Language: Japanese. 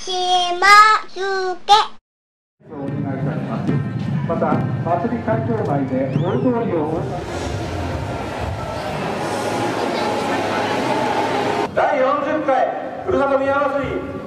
しまつけ。 お願いいたします。また、祭り会場内で大通りを第40回ふるさと宮祭り